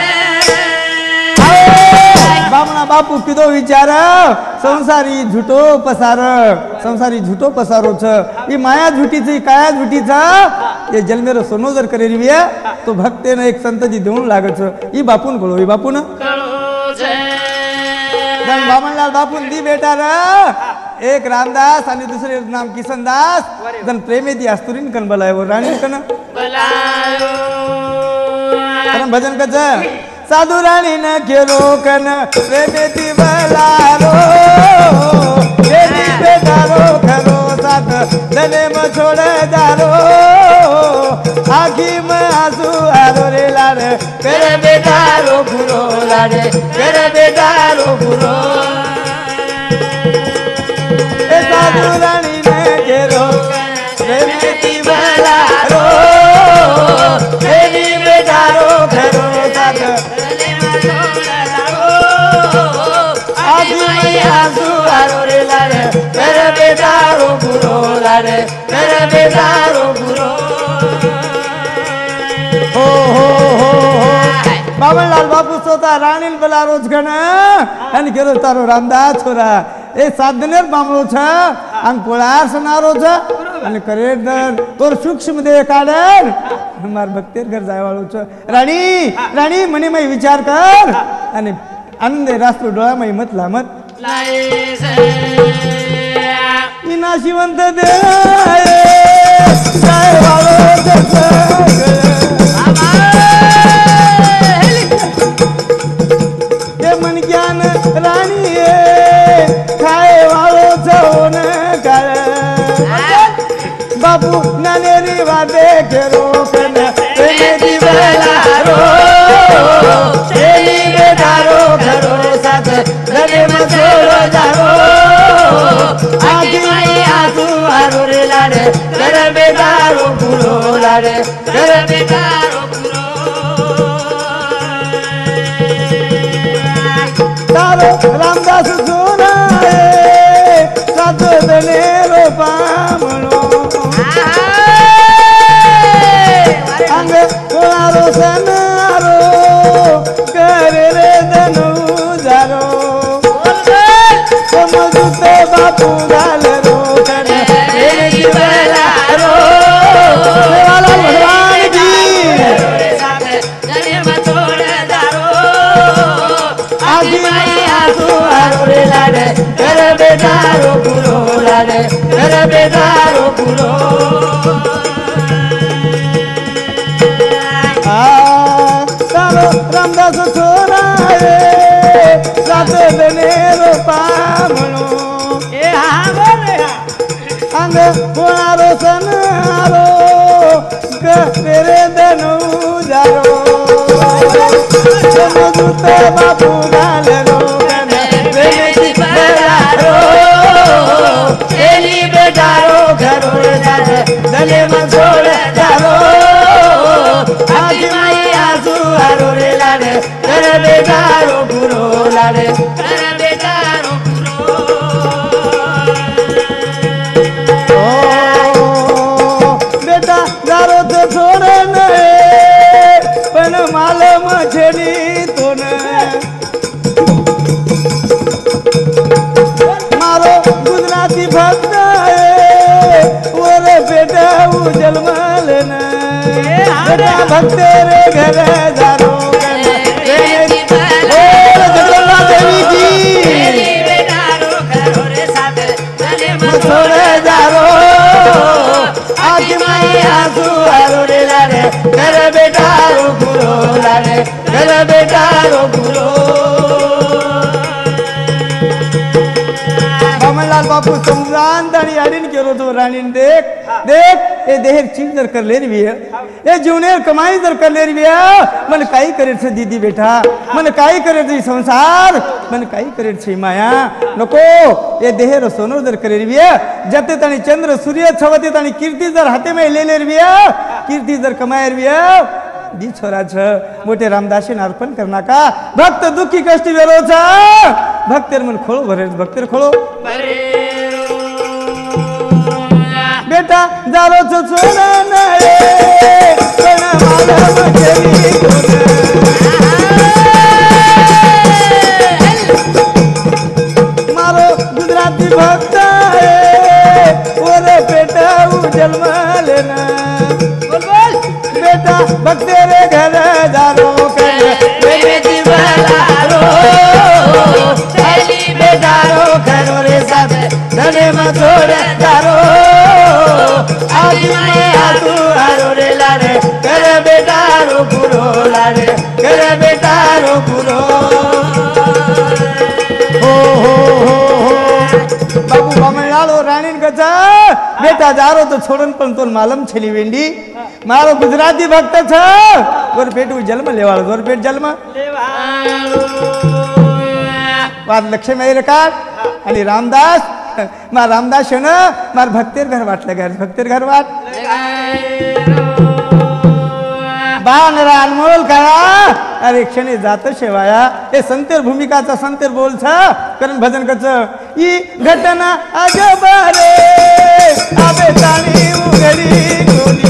बामणा बापू किदो विचार संसारी झूठो पसार संसारी झूठो पसारो छ ई माया झूठीची काया झूठीचा ये जन्मेरो सोनो जर करे रिविया तो भक्तेन एक संतजी देऊन लागत ई बापून कळो ई बापून जन बामणलाल बापून दी बेटा रे एक रामदास आणि दुसरे नाम किसनदास जन प्रेमेदी आस्तुरीन कन बलायो राणी कन बलायो कन भजन कच साधु राणी न खेलो कन प्रेमेदी बलारो देवी बेटारो खरो साथ दने म छोड़ दारो आखी में आंसू आरो रे लारे करे बेटारो फुरो लारे करे बेटारो फुरो ए साधु रानी ने खेलो प्रेमेदी बलारो देवी बेटारो खरो साथ आंसू आरो रे लारे मेरे बेटारो बुरो लारे मेरे बेटारो बुरो हो बामणलाल बापू स्वतः राणीन बलारो घन आणि गेलो तारो रामदास छोरा ए साधनेर मामलो छ आणि पोळार सनारो छ आणि करेदर तोर सूक्ष्म दे काढन हमार भक्तेर घर जायवाळो छ राणी राणी मने मै विचार कर आणि आनंदे राष्ट्र डोळा मै मत लामत नाशिवंत दे मन ज्ञान राणी खाए वालो छवन काळ बापू नानेरी वादे केरो कन प्रेमेदी बलारो तेरी बेटारो घरो साथ घरे में छोड़ो जारो आखी में आंसू आरो रे लारे घर बेटारो बुरो लारे घर बेटारो बुरो तारो रामदास सोना साथ दने रो पामणो अंग कोलारो सनारो करे रे दनु जारो समझते बापू गाल रो करे तेरे जीवला रो सेवालाल भगवान की आगे आजी माई आसू आरोरे लाडे कर बेटारो पुरो लाडे कर बेटारो पुरो तारो रामदास छोरा सात दनेरो पामणो ए हा बोले अंग कोणारो सनारो तेरे दनु जारो समझुत बापू गालरो बेटी बरारो एली बेटारो घरो जारे दले मन छोड़ जारो आजी माई आसू आरोरे लाडे कर बेटारो पुरो लाडे कर बेटारो बेटा जारो तो छोड़े नये पण माल मछली तो न मारो गुजराती भक्त वर बेटा उजल मल न बेटा भक्त रे घर जारो जगदम्बा देवी की बेटारो घरो रे साथ दले मन छोड़े जारो आज माई आसू आरोरे लाडे कर बेटारो पुरो लाडे कर बेटारो पुरो बामणलाल बापू समजान आणि अडीन केलो तो राणीन देख देख ए देह चीज जर कर ले रही है ए जीवनेर कमाई जर कर ले रही है मन काई करे छे दीदी बेटा मन काई करे छे संसार मन काई करे छे माया नको ए देह रो सोनो जर करे रही है जते तणी चंद्र सूर्य छवते तणी कीर्ती जर हाते में ले ले रही है कीर्ती जर कमाय रही है दी छोरा छ मोटे रामदासी अर्पण करना का भक्त दुखी कष्टी वेरो छ भक्तेर मन खोलो भरे भक्तेर खोलो बेटा जारो छो छोरा नये पण माला मछली मारो गुजराती भक्त ओरे बेटा उजल लेना बेटा भक्ते रे घर जारो बेटी बरारो एली बेटारो घरो रे साथ दले मन छोड़ जारो आजी माई आसू आरोरे लाडे कर बेटारो पुरो लाडे कर बेटारो पुरो बाबू बामणलाल राणीन कचा बेटा जारो तो छोड़न पण तो मालम छेली वेंडी मारो गुजराती भक्त छ और पेटू जन्म लेवाळो जोर पेट जन्म वाद लक्ष्मी रेकार आणि रामदास मार रामदास न मार भक्तेर घर वाटलं घर भक्तेर घर वाट बानरा अनमोल करा अरे क्षणी जात शेवाया हे संतेर भूमिकाचा संतेर बोल छ करण भजन कच ई घटना अजबरे आबे ताणी उघडी कोणी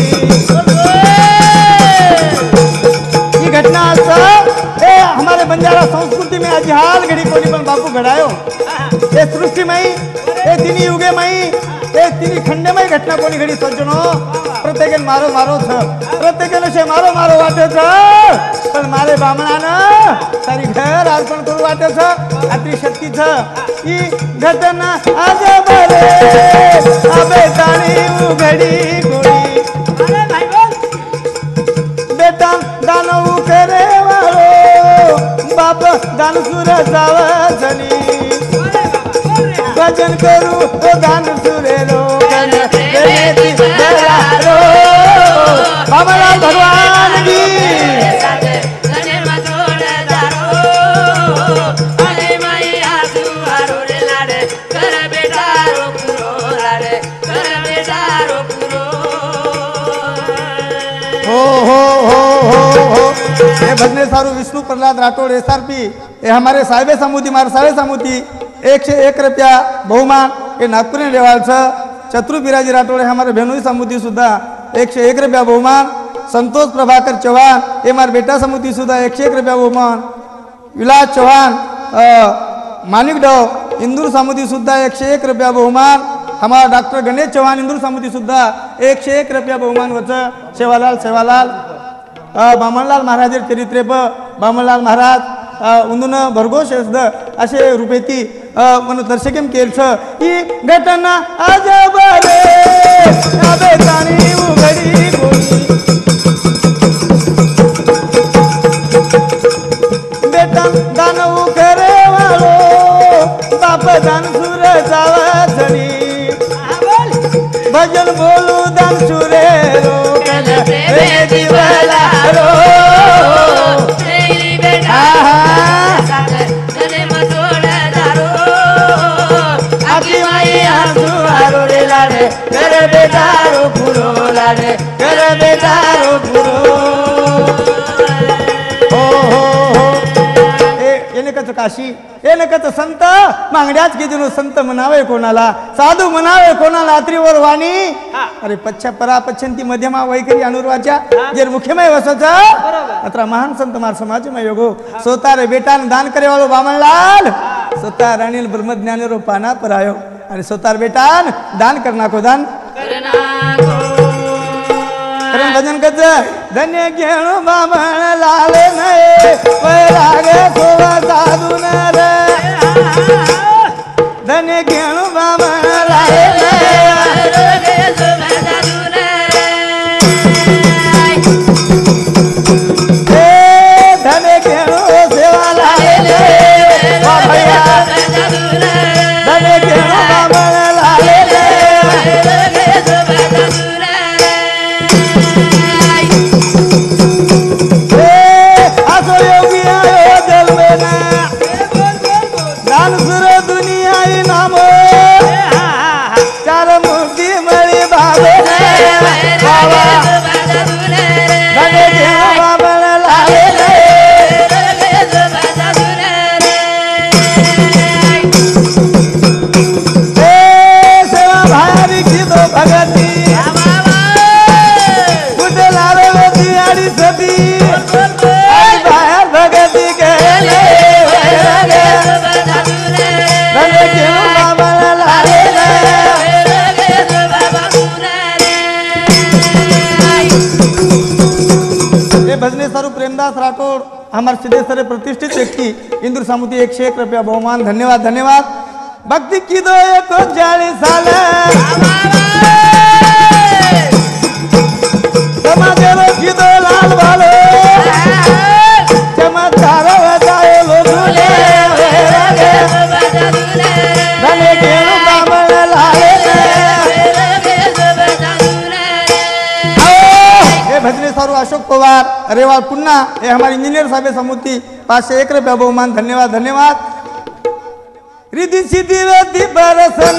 ये घटना ए हमारे बंजारा संस्कृति में आज हाल घड़ी कोनी पण बापू घडायो ए सृष्टि में ए तिनी युगे में ए तिनी खंडे में घटना कोनी घडी सज्जनो प्रत्येकन मारो मारो छ प्रत्येकन से मारो मारो वाटे छ पण मारे बामणाना तारी घर अर्पण करू वाटे छ आत्री शक्ती छ ई घटना आज बरे आबे ताणी उघडी कोणी अरे भाई बोल बेटा दानव करे वाळो बाप दान सुर जावजनी भजन करू ओ दान सुरे लोकन बेटी बरारो बामणलाल भगवान की दले मन छोड़ जारो आजी माई आसू आरोरे लाडे कर बेटारो पुरो लाडे कर बेटारो पुरो हो ये भजने सारू विष्णु प्रहलाद राठौड़ SRP ये हमारे साहेबे सामुती मारे साहेब सामुती 101 रुपया बहुमान ये नागपुर में रेवाल छ चतुर बिराजी राठौड़ हमारे भेनोई सामुती सुधा 101 रुपया बहुमान संतोष प्रभाकर चौहान ये हमारे बेटा सामुती सुधा 101 रुपया बहुमान विलास चौहान मानिकडव इंदूर सामुती सुद्धा 101 रुपया बहुमान हमारा डॉक्टर गणेश चौहान इंदूर सामुती सुद्धा 101 रुपया बहुमान वच सेवालाल सेवालाल बामणलाल महाराज चरित्रे बामणलाल महाराज उंदून भरघोष असद असे रूपेती मन दर्शकेम केलछ ही घटना अजब रे बेतानी उघडी गोडी बेटा दानव करे वाळो बाप दान सुर जावचणी भजन बोलू दान सुरे रो रे दिवला रो तेरी बेटा तने मसोड दारो आकी माई आसू आरोरे लाडे कर बेटारो पुरो लाडे कर बेटारो पुरो काशी हे नकच संत मागण्याच घेऊन संत म्हणावे कोणाला साधू म्हणावे कोणाला अत्रीवर वाणी अरे पच्छा परा पच्छंती मध्यमा वैखरी अनुर्वाच्या जे मुख्यमय वसच अत्र महान संत मार समाजमय योगो सोतारे बेटान दान करे वालो बामणलाल सोतार राणील ब्रह्मज्ञान रो पाना परायो आणि सोतार बेटान दान करना को दान करण भजन कच धन्य घेणू बामण लाल नये वैराग सोवा साधू नर धन्य घेणू बामण लाल नये धन्य घेणू सेवा लाल भैया धन्य घेणू बामण लाल भजने स्वरूप प्रेमदास राठोड हमारे सिद्धेश्वर प्रतिष्ठित व्यक्ति इंदुर सामुती 101 रुपया बहुमान धन्यवाद धन्यवाद भक्ति की दो एक 40 साल समाजेरो की दो लाल वालो चमत्कार बताए लोधुले धने घेणू बामण लाले भजने सारू अशोक पवार रेवाल पुन्हा हे हमारे इंजीनियर साहेब समुती 501 रुपया बहुमान धन्यवाद धन्यवाद रिद्धि सिद्धि रति बरसन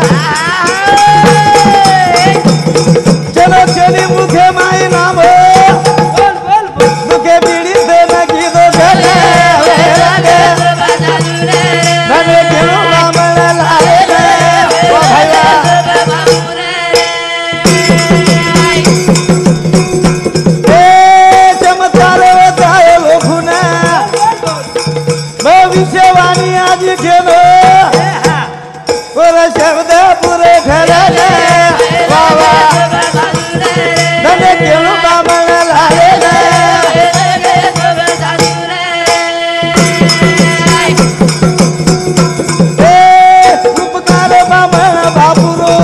चलो चली मुखे माई नाम मुखे बीड़ी से नकी दो धने घेणू बामण लाले ओ भैया भविष्यवाणी आज घेणो पुरे शब्द पुरे ठरले बाबा धने घेणू बामण लाले उपकार बामण बापुरो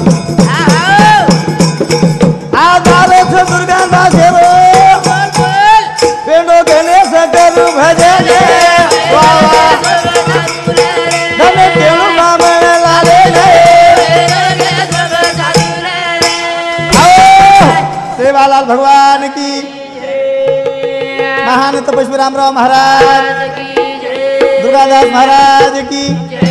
आधार दुर्गा दासेरो पेंडो गणेश करू भजने धने घेणू बामण लाले सेवालाल भगवान की महान तपस्वी रामराव महाराज दुर्गादास महाराज की